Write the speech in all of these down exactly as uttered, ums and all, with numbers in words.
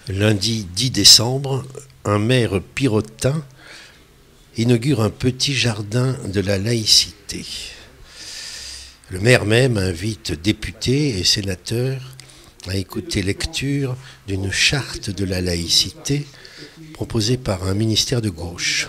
Lundi dix décembre, un maire pirotin inaugure un petit jardin de la laïcité. Le maire même invite députés et sénateurs à écouter lecture d'une charte de la laïcité proposée par un ministère de gauche.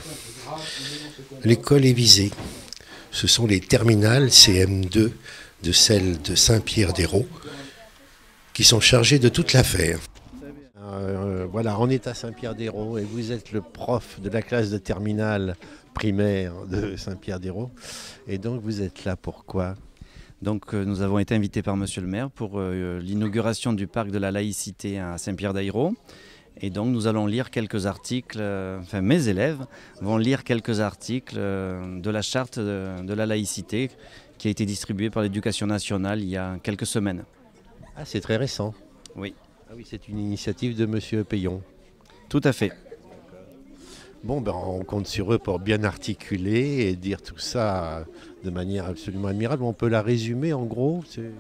L'école est visée. Ce sont les terminales C M deux de celle de Saint-Pierre-d'Hérault qui sont chargées de toute l'affaire. Euh, voilà, on est à Saint-Pierre-d'Hérault et vous êtes le prof de la classe de terminale primaire de Saint-Pierre-d'Hérault. Et donc vous êtes là pourquoi ? Donc euh, nous avons été invités par Monsieur le maire pour euh, l'inauguration du parc de la laïcité à Saint-Pierre-d'Hérault. Et donc nous allons lire quelques articles, euh, enfin mes élèves vont lire quelques articles euh, de la charte de, de la laïcité qui a été distribuée par l'Éducation nationale il y a quelques semaines. Ah, c'est très récent. Oui. Ah oui, c'est une initiative de Monsieur Payon. Tout à fait. Bon, ben, on compte sur eux pour bien articuler et dire tout ça de manière absolument admirable. On peut la résumer en gros c'est...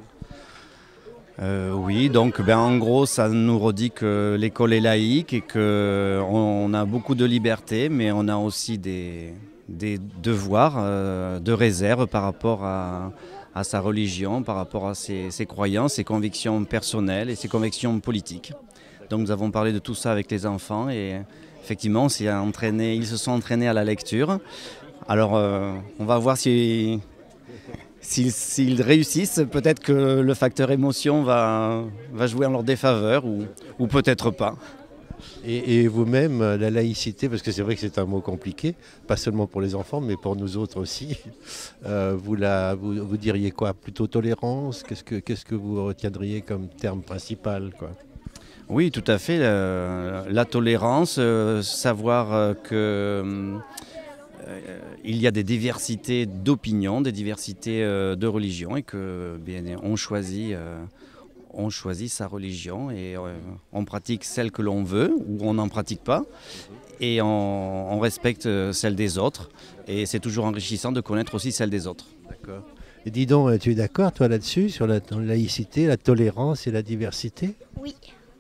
Euh, oui, donc ben, en gros, ça nous redit que l'école est laïque et qu'on a beaucoup de liberté, mais on a aussi des, des devoirs euh, de réserve par rapport à, à sa religion, par rapport à ses, ses croyances, ses convictions personnelles et ses convictions politiques. Donc nous avons parlé de tout ça avec les enfants et effectivement, on s'est entraîné, ils se sont entraînés à la lecture. Alors euh, on va voir si... S'ils, s'ils réussissent, peut-être que le facteur émotion va, va jouer en leur défaveur ou, ou peut-être pas. Et, et vous-même, la laïcité, parce que c'est vrai que c'est un mot compliqué, pas seulement pour les enfants, mais pour nous autres aussi, euh, vous, la, vous, vous diriez quoi ? Plutôt tolérance ? Qu'est-ce que, qu'est-ce que vous retiendriez comme terme principal, quoi ? Oui, tout à fait. Euh, la tolérance, euh, savoir euh, que... Euh, il y a des diversités d'opinions, des diversités euh, de religions et que bien, on choisit, euh, on choisit sa religion et euh, on pratique celle que l'on veut ou on n'en pratique pas et on, on respecte celle des autres et c'est toujours enrichissant de connaître aussi celle des autres. D'accord. Et dis donc, tu es d'accord toi là-dessus, sur la laïcité, la tolérance et la diversité ? Oui,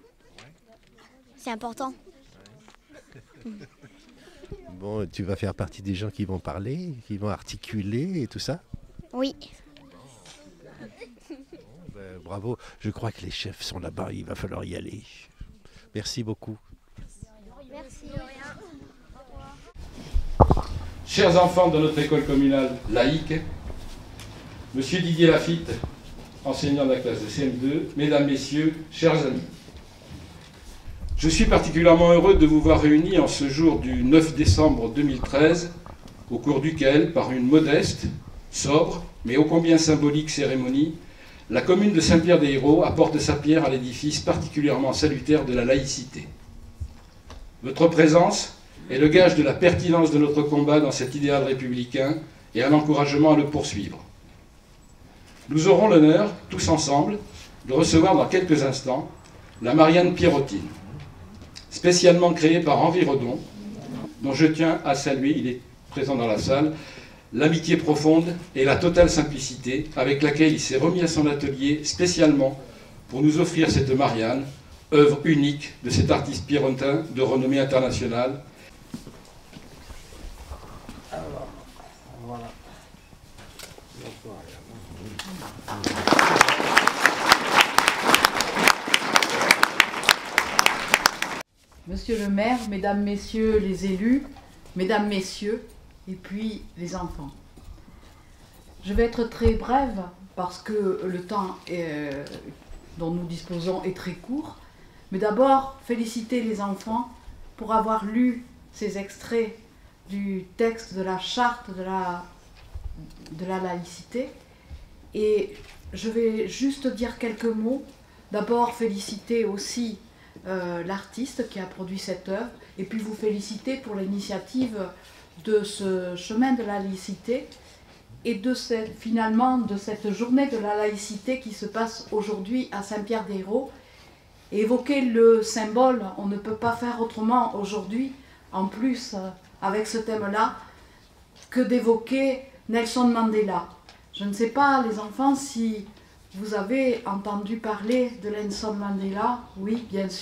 c'est important. Bon, tu vas faire partie des gens qui vont parler, qui vont articuler et tout ça ? Oui. Bon, ben, bravo, je crois que les chefs sont là-bas, il va falloir y aller. Merci beaucoup. Merci. Chers enfants de notre école communale laïque, Monsieur Didier Lafitte, enseignant de la classe de C M deux, Mesdames, Messieurs, chers amis. Je suis particulièrement heureux de vous voir réunis en ce jour du neuf décembre deux mille treize, au cours duquel, par une modeste, sobre, mais ô combien symbolique cérémonie, la commune de Saint-Pierre-d'Hérault apporte sa pierre à l'édifice particulièrement salutaire de la laïcité. Votre présence est le gage de la pertinence de notre combat dans cet idéal républicain et un encouragement à le poursuivre. Nous aurons l'honneur, tous ensemble, de recevoir dans quelques instants la Marianne Pierrotine, spécialement créée par Henri Redon, dont je tiens à saluer, il est présent dans la salle, l'amitié profonde et la totale simplicité avec laquelle il s'est remis à son atelier spécialement pour nous offrir cette Marianne, œuvre unique de cet artiste pierrotin de renommée internationale. Alors, voilà. Monsieur le maire, mesdames, messieurs les élus, mesdames, messieurs, et puis les enfants. Je vais être très brève parce que le temps est, dont nous disposons est très court. Mais d'abord, féliciter les enfants pour avoir lu ces extraits du texte de la charte de la, de la laïcité. Et je vais juste dire quelques mots. D'abord, féliciter aussi Euh, l'artiste qui a produit cette œuvre et puis vous féliciter pour l'initiative de ce chemin de la laïcité et de cette, finalement de cette journée de la laïcité qui se passe aujourd'hui à Saint-Pierre-d'Hérault. Et évoquer le symbole, on ne peut pas faire autrement aujourd'hui, en plus euh, avec ce thème-là, que d'évoquer Nelson Mandela. Je ne sais pas, les enfants, si vous avez entendu parler de Nelson Mandela. Oui, bien sûr.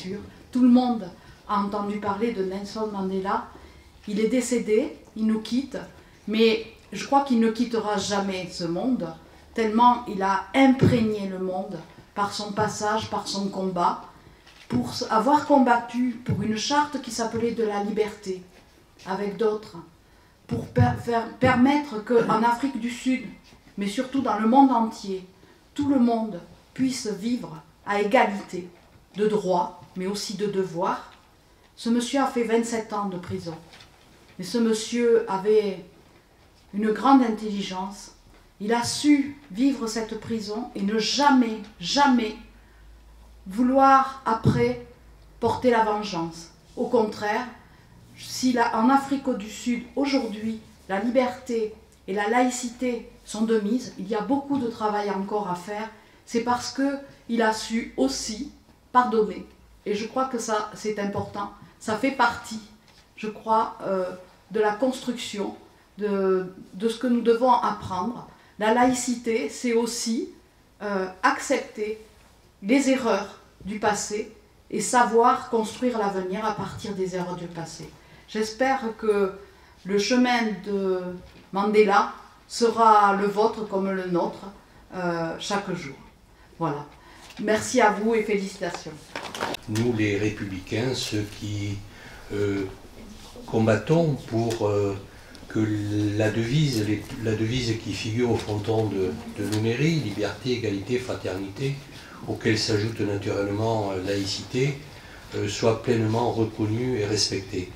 tout le monde a entendu parler de Nelson Mandela. Il est décédé, il nous quitte, mais je crois qu'il ne quittera jamais ce monde, tellement il a imprégné le monde par son passage, par son combat, pour avoir combattu pour une charte qui s'appelait de la liberté, avec d'autres, pour per faire, permettre qu'en Afrique du Sud, mais surtout dans le monde entier, tout le monde puisse vivre à égalité de droits, mais aussi de devoirs. Ce monsieur a fait vingt-sept ans de prison. Mais ce monsieur avait une grande intelligence. Il a su vivre cette prison et ne jamais, jamais vouloir après porter la vengeance. Au contraire, si la, en Afrique du Sud, aujourd'hui, la liberté et la laïcité sont de mise, il y a beaucoup de travail encore à faire, c'est parce qu'il a su aussi pardonner. Et je crois que ça, c'est important. Ça fait partie, je crois, euh, de la construction, de, de ce que nous devons apprendre. La laïcité, c'est aussi euh, accepter les erreurs du passé et savoir construire l'avenir à partir des erreurs du passé. J'espère que le chemin de Mandela sera le vôtre comme le nôtre euh, chaque jour. Voilà. Merci à vous et félicitations. Nous, les républicains, ceux qui euh, combattons pour euh, que la devise, les, la devise qui figure au fronton de, de nos mairies, liberté, égalité, fraternité, auquel s'ajoute naturellement euh, laïcité, euh, soit pleinement reconnue et respectée.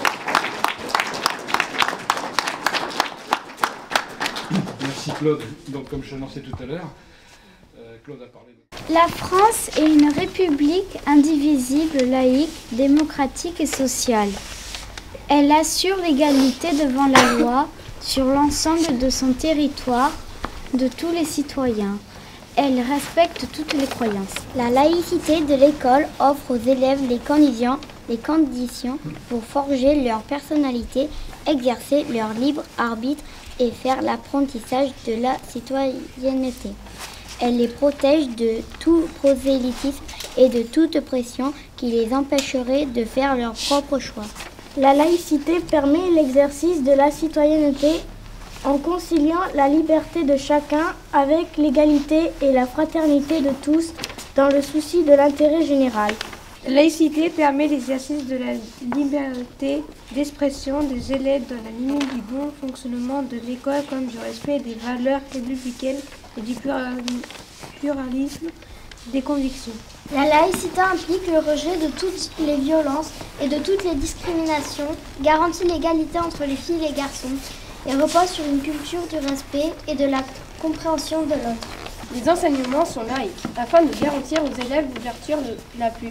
Merci Claude. Donc comme je l'annonçais tout à l'heure, euh, Claude a parlé de... La France est une république indivisible, laïque, démocratique et sociale. Elle assure l'égalité devant la loi sur l'ensemble de son territoire de tous les citoyens. Elle respecte toutes les croyances. La laïcité de l'école offre aux élèves les conditions, les conditions pour forger leur personnalité, exercer leur libre arbitre et faire l'apprentissage de la citoyenneté. Elle les protège de tout prosélytisme et de toute pression qui les empêcherait de faire leur propre choix. La laïcité permet l'exercice de la citoyenneté en conciliant la liberté de chacun avec l'égalité et la fraternité de tous dans le souci de l'intérêt général. La laïcité permet l'exercice de la liberté d'expression des élèves dans la limite du bon fonctionnement de l'école comme du respect des valeurs républicaines et du pluralisme des convictions. La laïcité implique le rejet de toutes les violences et de toutes les discriminations, garantit l'égalité entre les filles et les garçons et repose sur une culture du respect et de la compréhension de l'autre. Les enseignements sont laïques afin de garantir aux élèves l'ouverture la plus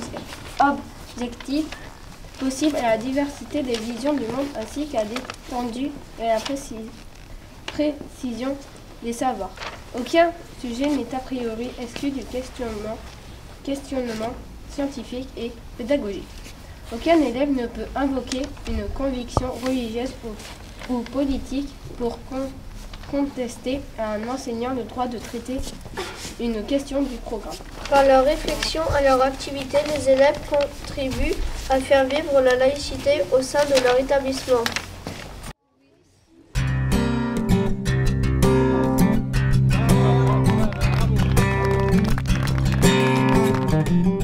objective possible à la diversité des visions du monde ainsi qu'à l'étendue et à la précis- précision des savoirs. Aucun sujet n'est a priori exclu du questionnement, questionnement scientifique et pédagogique. Aucun élève ne peut invoquer une conviction religieuse ou, ou politique pour con, contester à un enseignant le droit de traiter une question du programme. Par leur réflexion et leur activité, les élèves contribuent à faire vivre la laïcité au sein de leur établissement. Bravo.